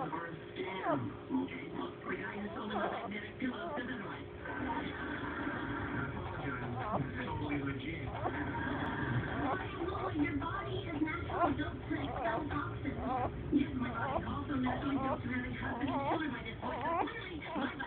or a scam. Okay, look, the guy who sold him a magnetic pillow said otherwise. I apologize. It's totally legit. Well, your body is naturally built to expel toxins. Yes, my body is also naturally built to really hug and children by this point, so clearly, my body